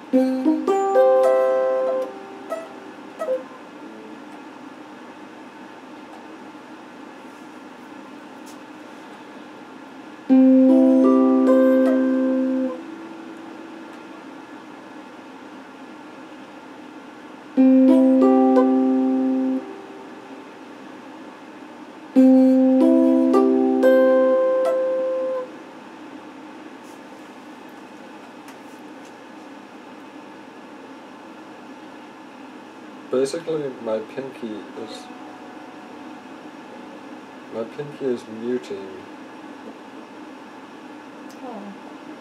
Basically, my pinky is muting. Oh.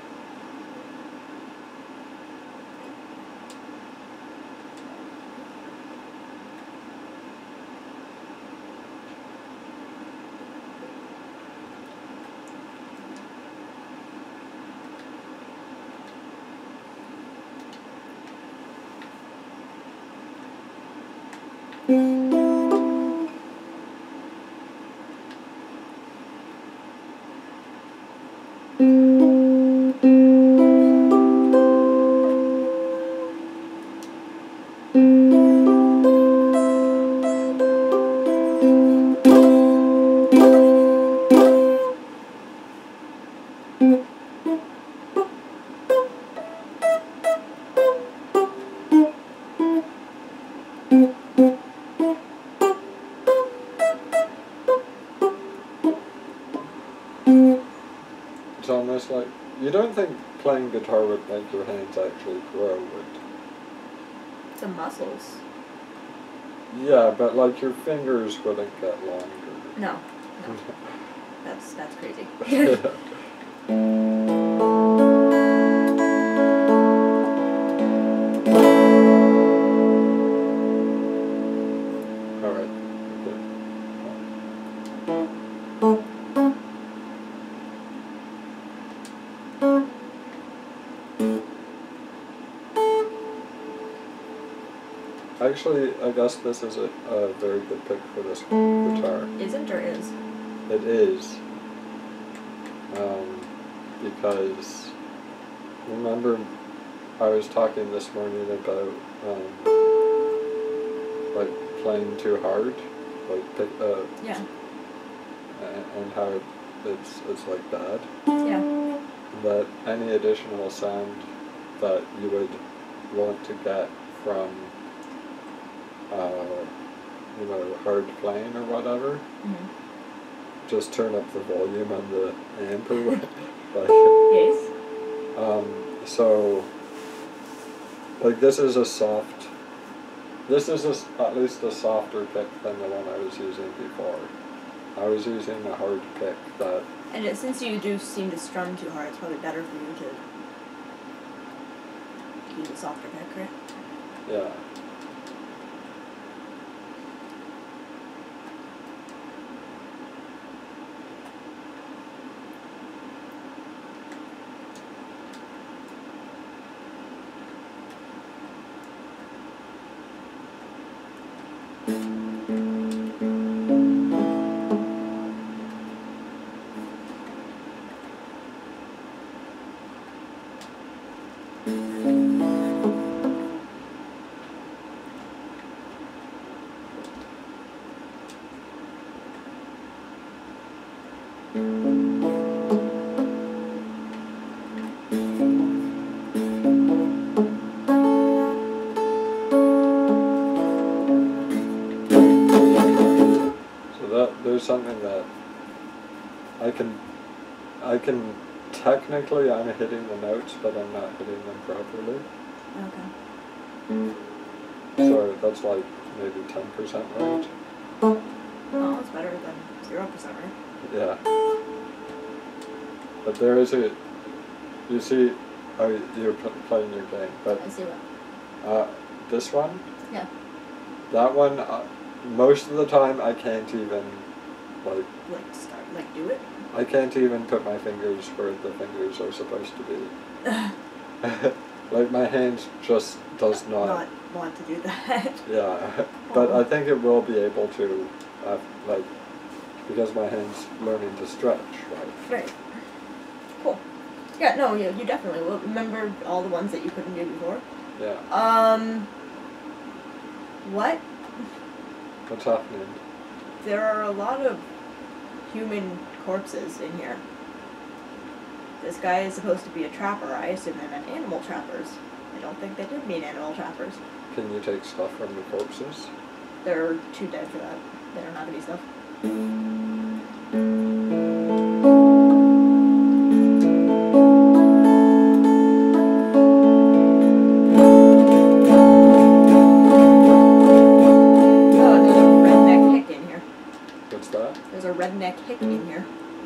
It's almost like, you don't think playing guitar would make your hands actually grow, would? The muscles. Yeah, but like your fingers wouldn't get longer. No. That's crazy. Alright, actually, I guess this is a very good pick for this guitar. Isn't or is? It is. Because, remember, I was talking this morning about, like, playing too hard? Like, Yeah. and how it's like bad? Yeah. That any additional sound that you would want to get from, hard playing or whatever, just turn up the volume on the amp or what. Yes. So, like, this is at least a softer pick than the one I was using before. I was using a hard pick that... And since you do seem to strum too hard, it's probably better for you to use a softer pick, right? Yeah. There's something that I can technically, I'm hitting the notes, but I'm not hitting them properly. Okay. So that's like maybe 10% right. Oh, it's better than 0%, right? Yeah. But there is a, you see, you're playing your game, but I see what. this one? Yeah. That one, most of the time I can't even, do it? I can't even put my fingers where the fingers are supposed to be. Like, my hands just does not want to do that. Yeah, but I think it will be able to, because my hand's learning to stretch, right? Right. Cool. Yeah, no, you definitely will. Remember all the ones that you couldn't do before? Yeah. What? What's happening? There are a lot of human corpses in here. This guy is supposed to be a trapper. I assume they meant animal trappers. I don't think they did mean animal trappers. Can you take stuff from the corpses? They're too dead for that. They don't have any stuff. There's a redneck hick in here.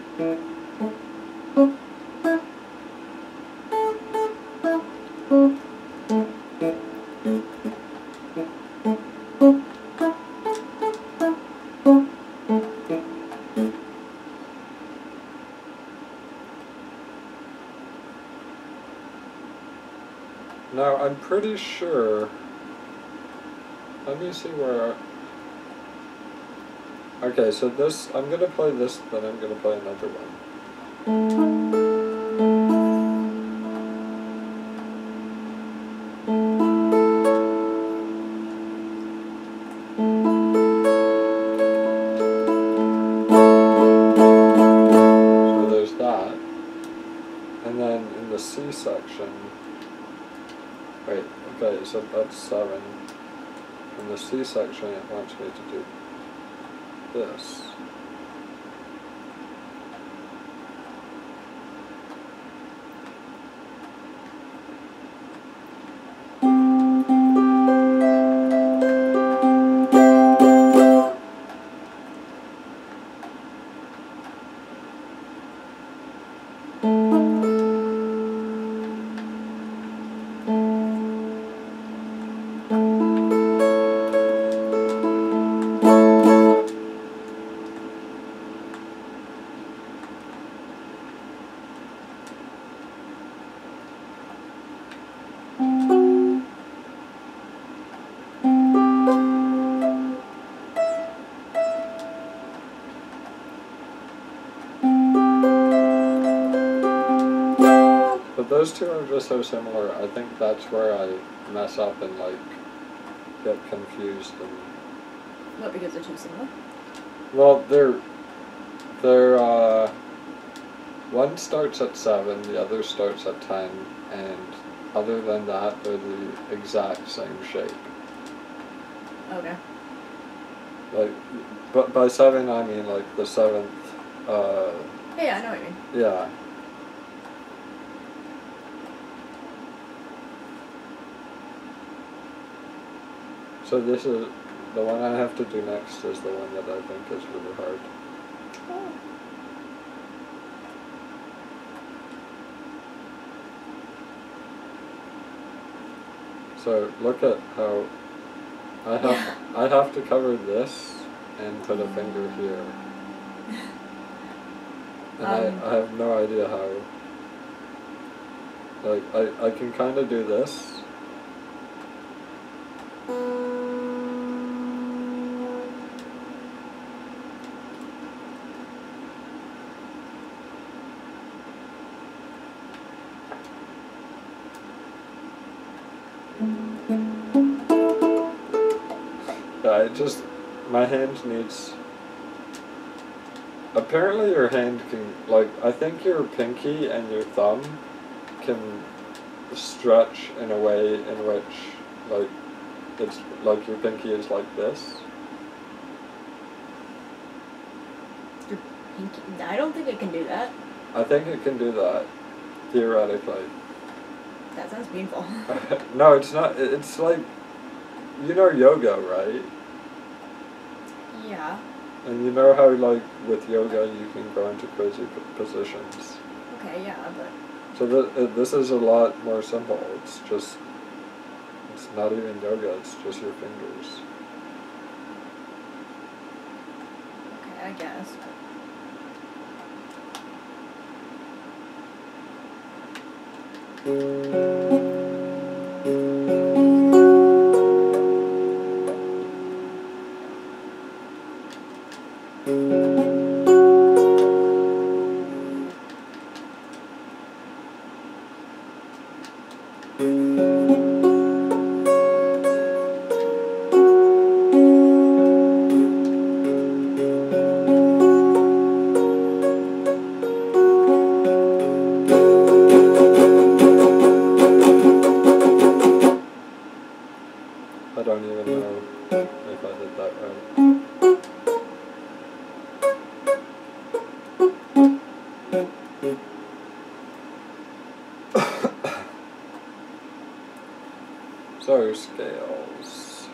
Now, I'm pretty sure... Let me see where... Okay, so this... I'm gonna play this, then I'm gonna play another one. So there's that. And then in the C section... Wait, okay, so that's 7. In the C section, it wants me to do this. But those two are just so similar. I think that's where I mess up and like get confused and. What? Because they're too similar? Well, they're one starts at 7, the other starts at 10, and other than that, they're the exact same shape. Okay. Like, but by 7 I mean like the 7th. Hey, I know what you mean. Yeah. So this is the one I have to do next is the one that I think is really hard. Oh. So look at how I have to cover this and put a finger here. And I have no idea how. Like I can kind of do this. Yeah, it just, my hand needs, apparently your hand can, like, I think your pinky and your thumb can stretch in a way in which, like, it's, like your pinky is like this. Your pinky? I don't think it can do that. I think it can do that, theoretically. That sounds painful. No, it's not, it's like, you know yoga, right? Yeah. And you know how, like, with yoga you can go into crazy positions. Okay, yeah, but... So this is a lot more simple. It's just, it's not even yoga, it's just your fingers. Okay, I guess. So scales.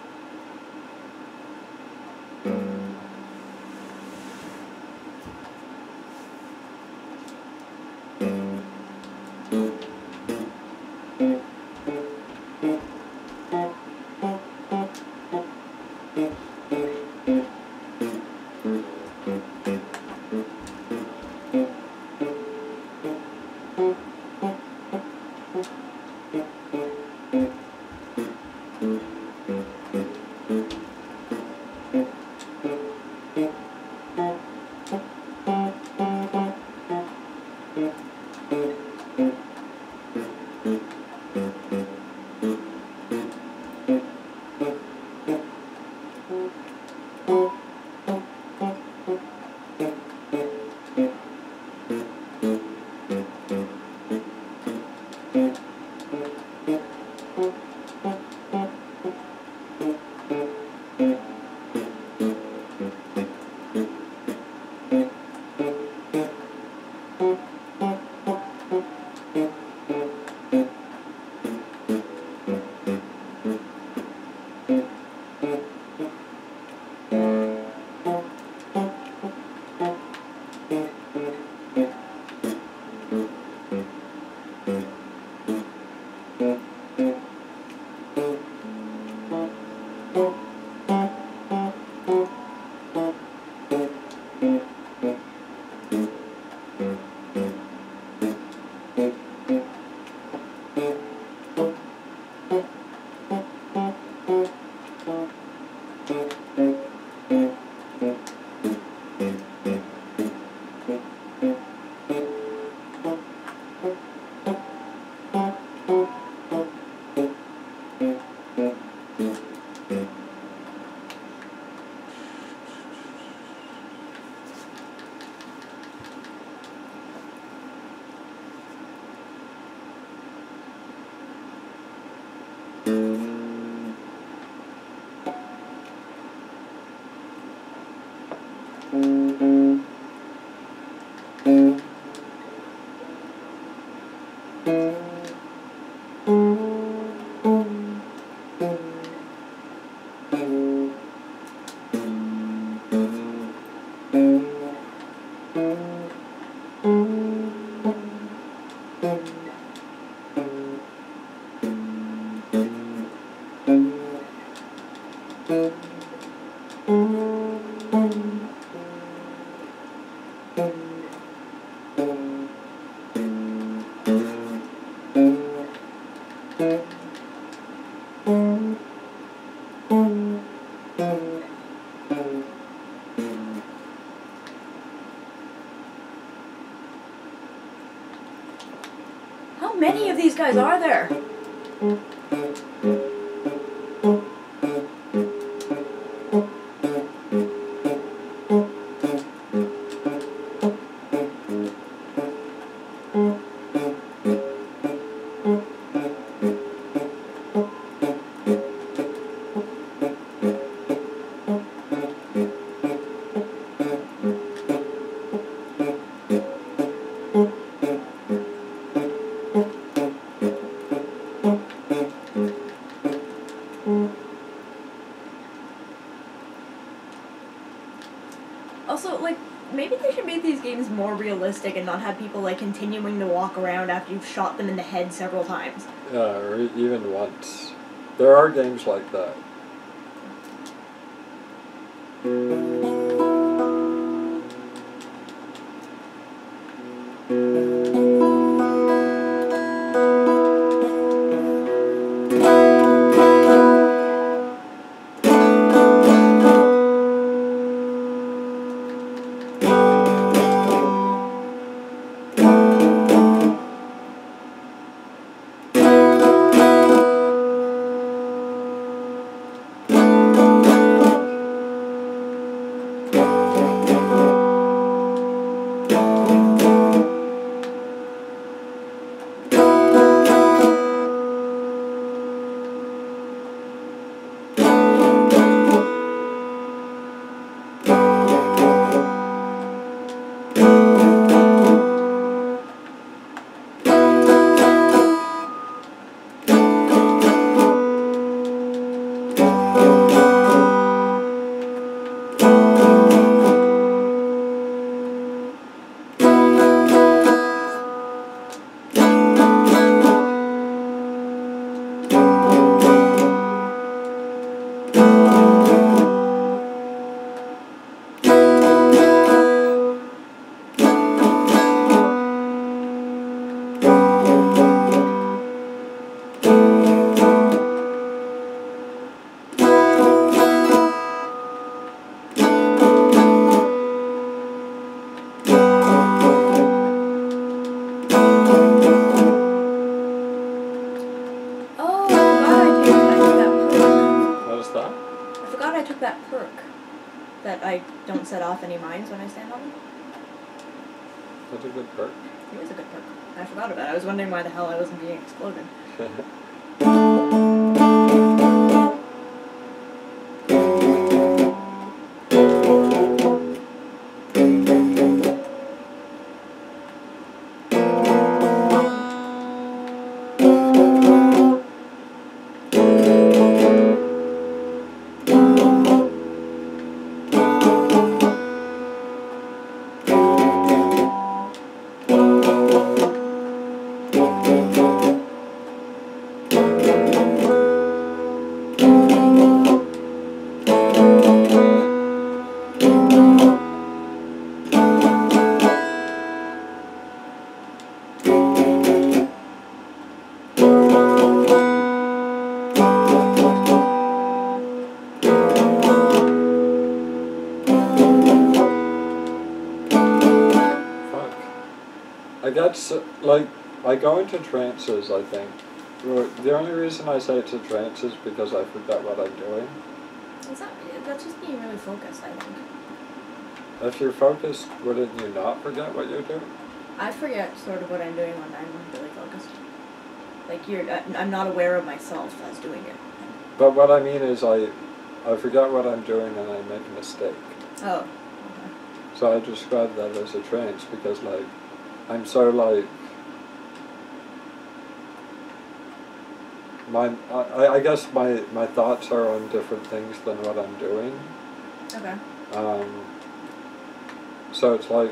How many of these guys are there? Also, like, maybe they should make these games more realistic and not have people, like, continuing to walk around after you've shot them in the head several times. Yeah, or even once. There are games like that. that I don't set off any mines when I stand on them. That's a good perk. It is a good perk. I forgot about it. I was wondering why the hell I wasn't being exploded. I get, like, I go into trances, I think. The only reason I say it's a trance is because I forget what I'm doing. That's just being really focused, I think. If you're focused, wouldn't you not forget what you're doing? I forget sort of what I'm doing when I'm really focused. Like, I'm not aware of myself as doing it. But what I mean is I forget what I'm doing and I make a mistake. Oh, okay. So I describe that as a trance because, like, I'm so, like, I guess my thoughts are on different things than what I'm doing. Okay. So it's like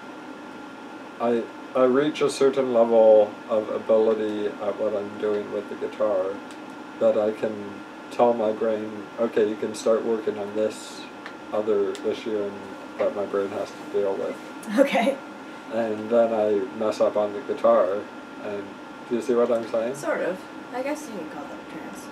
I reach a certain level of ability at what I'm doing with the guitar that I can tell my brain, okay, you can start working on this other issue and that my brain has to deal with. Okay. And then I mess up on the guitar, and do you see what I'm saying? Sort of. I guess you could call that a trance.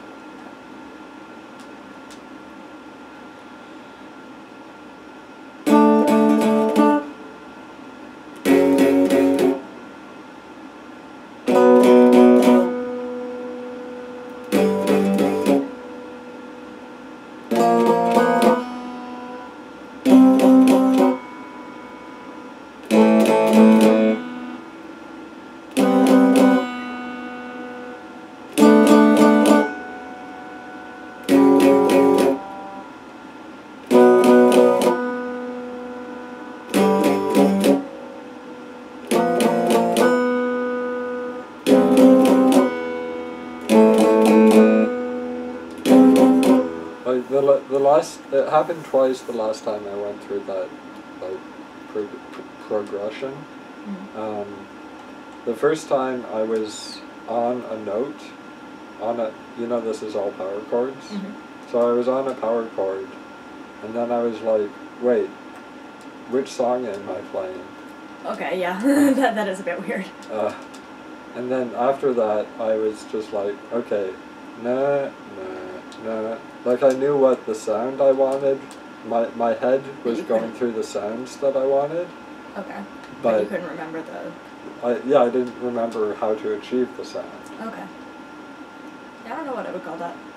It happened twice the last time I went through that, like, progression. Mm-hmm. The first time I was on a note, this is all power chords. Mm-hmm. So I was on a power chord, and then I was like, wait, which song am I playing? Okay, yeah, that is a bit weird. And then after that, I was just like, okay, nah. Like, I knew what the sound I wanted. My head was going through the sounds that I wanted. Okay. But you couldn't remember I didn't remember how to achieve the sound. Okay. Yeah, I don't know what I would call that.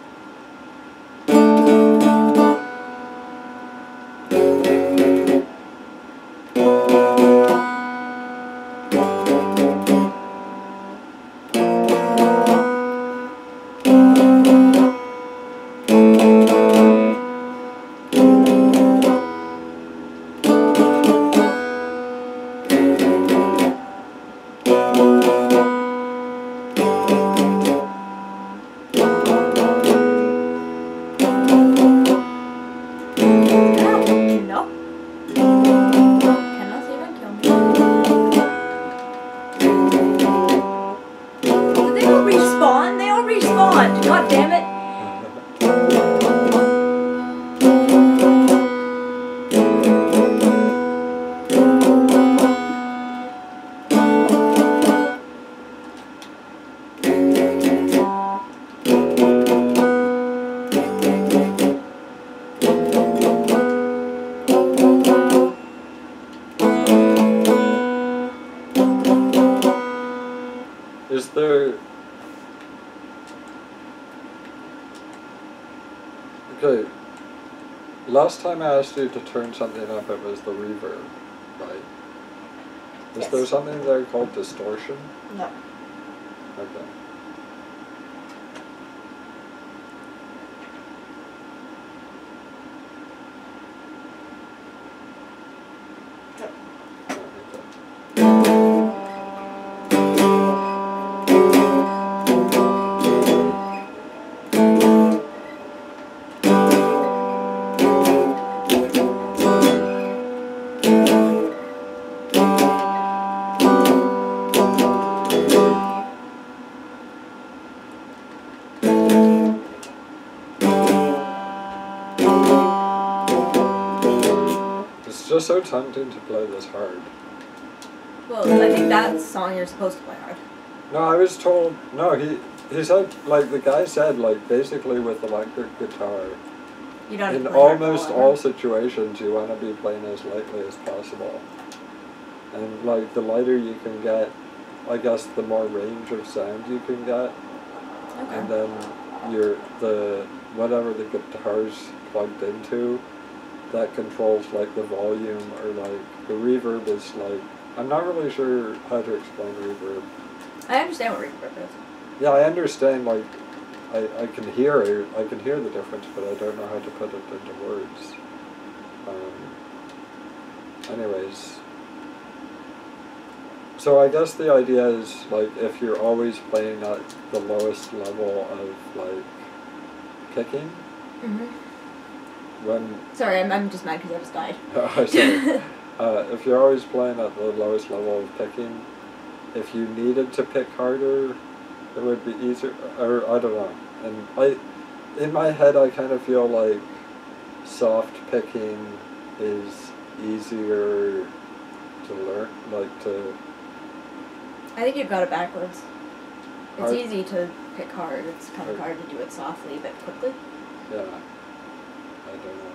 God damn it! Is there... Okay. Last time I asked you to turn something up, it was the reverb, right? Is Yes. there something there called distortion? No. Okay. It's just so tempting to play this hard. Well, I think that song you're supposed to play hard. No, I was told, no, he said, like, the guy said, like, basically with electric guitar, You don't have in to play hard almost all all over. situations, you want to be playing as lightly as possible. And, like, the lighter you can get, I guess the more range of sound you can get. Okay. And then whatever the guitar's plugged into, that controls, like, the volume, or, like, the reverb is, like, I'm not really sure how to explain reverb. I understand what reverb is. Yeah, I understand, like, I can hear the difference, but I don't know how to put it into words. Anyways, so I guess the idea is, like, if you're always playing at the lowest level of, like, picking, when... Sorry, I'm just mad because I just died. Sorry. If you're always playing at the lowest level of picking, if you needed to pick harder, it would be easier, or I don't know. And in my head, I kind of feel like soft picking is easier to learn, like to... I think you've got it backwards. It's Hard. easy to pick hard. It's kind of Hard. hard to do it softly but quickly. Yeah, I don't know.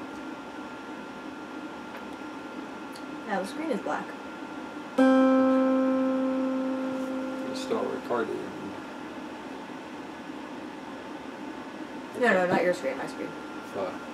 Now the screen is black. It's still recording. No, not your screen, my screen. Oh.